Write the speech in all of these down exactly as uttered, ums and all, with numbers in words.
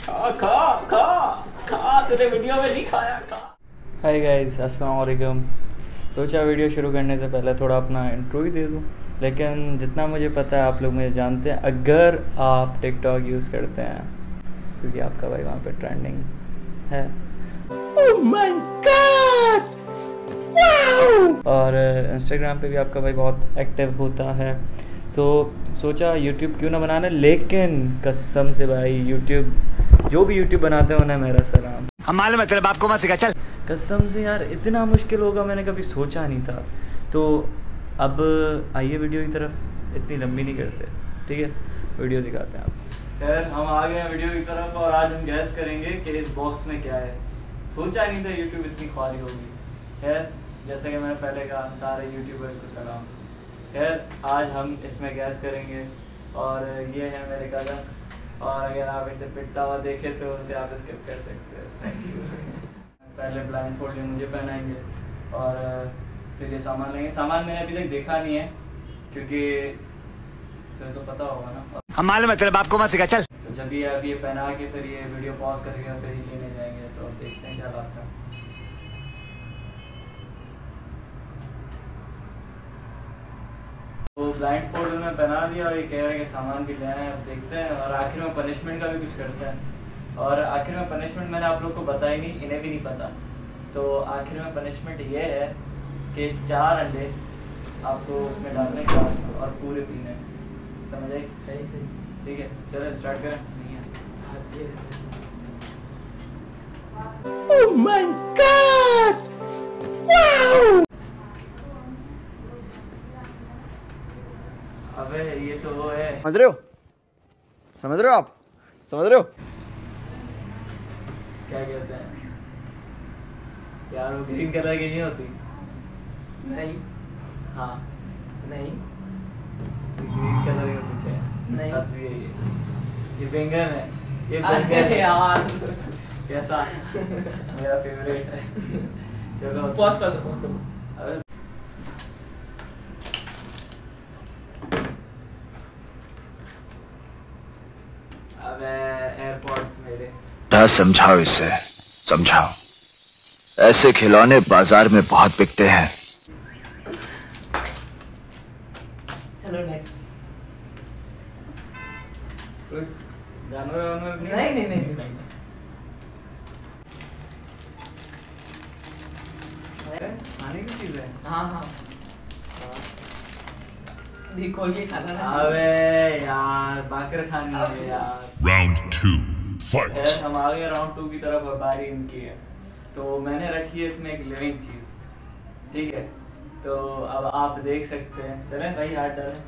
खा खा खा खा, तूने वीडियो में नहीं खाया, खा। हाय गाइस, अस्सलाम वालेकुम। सोचा वीडियो शुरू करने से पहले थोड़ा अपना इंट्रो ही दे दूँ, लेकिन जितना मुझे पता है आप लोग मुझे जानते हैं अगर आप टिकटॉक यूज़ करते हैं, क्योंकि आपका भाई वहाँ पे ट्रेंडिंग है। Oh my God! Wow! और इंस्टाग्राम पे भी आपका भाई बहुत एक्टिव होता है, तो सोचा यूट्यूब क्यों ना बनाना। लेकिन कसम से भाई यूट्यूब जो भी यूट्यूब बनाते हैं उन्हें मेरा सलाम। हम मालूम है तेरे बाप को मत सिखा, चल। कसम से यार इतना मुश्किल होगा मैंने कभी सोचा नहीं था। तो अब आइए वीडियो की तरफ, इतनी लंबी नहीं करते, ठीक है, वीडियो दिखाते हैं आपको। खैर हम आ गए हैं वीडियो की तरफ और आज हम गैस करेंगे कि इस बॉक्स में क्या है। सोचा नहीं था यूट्यूब इतनी ख्वारी होगी। खैर जैसा कि मैंने पहले कहा, सारे यूट्यूबर्स को सलाम। खैर आज हम इसमें गैस करेंगे और ये है मेरे कदम, और अगर आप इसे पिटता हुआ देखें तो उसे आप स्किप कर सकते हैं। पहले ब्लाइंड फोल्ड मुझे पहनाएंगे और फिर ये सामान लेंगे। सामान मैंने अभी तक देखा नहीं है क्योंकि फिर तो पता होगा ना। हम मालूम है तेरे बाप को मत सिखा, चल। तो जब ये अभी ये पहना के फिर ये वीडियो पॉज करेगा फिर ये लेने जाएंगे, तो अब देखते हैं क्या बात है। तो ब्लाइंड फोल्ड उन्होंने पहना दिया और ये कह रहे हैं कि सामान भी ले आए, अब देखते हैं। और आखिर में पनिशमेंट का भी कुछ करते हैं, और आखिर में पनिशमेंट मैंने आप लोग को बताई नहीं, इन्हें भी नहीं पता। तो आखिर में पनिशमेंट ये है कि चार अंडे आपको उसमें डालने ग्लास में और पूरे पीने, समझ आई? ठीक है, चलो स्टार्ट करें। Oh my God! Wow! अबे ये तो वो है, समझ रहे हो समझ रहे हो आप समझ रहे हो क्या कहते हैं यार, वो ग्रीन कलर की नहीं होती? नहीं। हाँ नहीं। ग्रीन कलर का कुछ है, नहीं। सब्जी है ये, ये बैंगन है, ये अरे बैंगन है यार, कैसा मेरा फेवरेट है। चलो पॉज कर दो, पॉज कर दो। अबे अबे एयरपोर्ट्स मेरे, समझाओ इसे, समझाओ। ऐसे खिलौने बाजार में बहुत बिकते हैं। चलो नेक्स्ट। कोई जानवर वानवर नहीं? नहीं नहीं नहीं नहीं। खाने की चीज है? हाँ हाँ, देखो ये खाना ना। अबे यार बाकर खानी है यार। Round two, fight. खैर हम आ गए राउंड टू की तरफ और बारी इनकी है। तो मैंने रखी है इसमें एक लिविंग चीज, ठीक है, तो अब आप देख सकते हैं। चलें भाई हाथ डालें,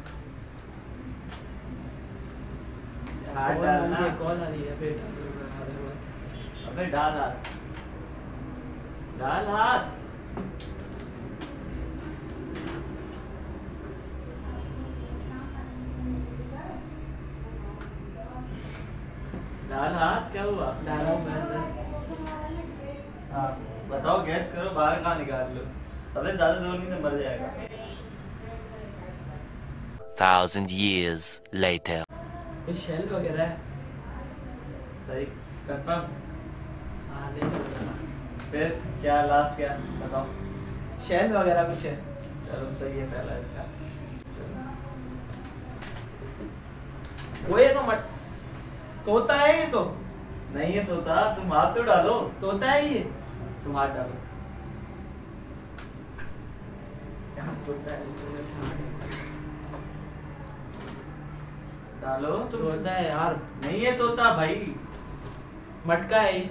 हाथ डालना। कॉल आ रही है, फिर अबे डाल हाथ, डाल हाथ। डाल हाथ, क्या हुआ? डाला हूँ मैं। हाँ बताओ, गैस करो, बाहर कहाँ निकाल लो। अबे ज्यादा जोर नहीं तो मर जाएगा। Thousand years later. कोई शेल वगैरह है? सही कंफर्म? हाँ नहीं पता। फिर क्या लास्ट क्या बताओ? शेल वगैरह कुछ है? चलो सही है पहला इसका। वो ये तो मत तोता है, ये तो नहीं है तोता, तुम हाथ तो डालो। तोता है ये। तुम हाथ डालो। क्या तोता है? डालो तुम। तोता है यार। नहीं है तोता भाई, मटका है ये।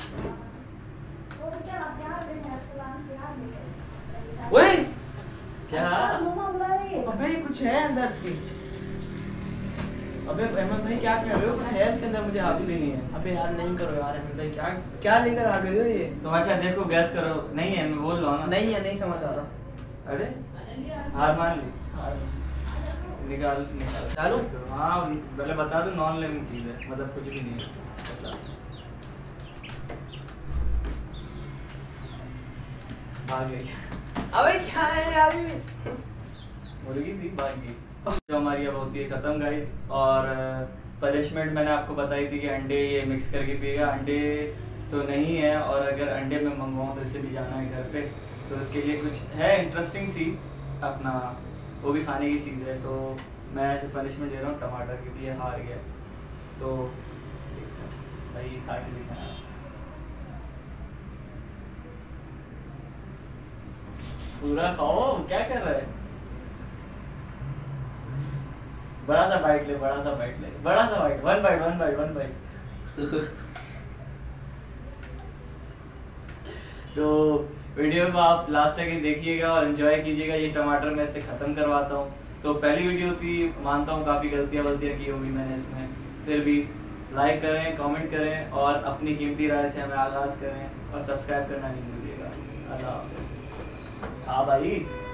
ओए क्या? अबे कुछ है अंदर इसके। अबे अहमद भाई क्या कर रहे हो? कुछ है इसके अंदर, मुझे हाथ भी नहीं है। अबे यार नहीं करो यार अहमद भाई, क्या क्या लेकर आ गए हो ये? तुम अच्छा देखो, गैस करो। नहीं है, मैं बोल रहा हूँ ना। नहीं है, नहीं समझ आ रहा। अरे हार मान ली, हाँ। निकाल निकाल डालूं? हाँ पहले बता दो, नॉन लिविंग चीज है, मतलब कुछ भी नहीं है। भाग गई। अबे क्या है यार ये? मुर्गी थी, भाग गई। जो हमारी अब होती है खत्म गाइस, और पनिशमेंट मैंने आपको बताई थी कि अंडे ये मिक्स करके पिएगा, अंडे तो नहीं है, और अगर अंडे में मंगवाऊँ तो इसे भी जाना है घर पे, तो उसके लिए कुछ है इंटरेस्टिंग सी अपना, वो भी खाने की चीज़ है। तो मैं ऐसे पनिशमेंट दे रहा हूँ टमाटर, क्योंकि ये हार गया। तो भाई खा के दिखाना, पूरा खाओ, क्या कर रहा है? बड़ा सा बाइट ले, बड़ा सा बाइट ले, बड़ा सा bite, one bite one bite one bite. तो वीडियो को आप लास्ट तक ही देखिएगा और एंजॉय कीजिएगा। ये टमाटर मैं इसे ख़त्म करवाता हूँ। तो पहली वीडियो थी, मानता हूँ काफ़ी गलतियाँ वलतियाँ की होगी मैंने इसमें, फिर भी लाइक करें, कमेंट करें और अपनी कीमती राय से हमें आगाज़ करें और सब्सक्राइब करना नहीं भूलिएगा। अल्लाह हाफ़िज़। हाँ भाई।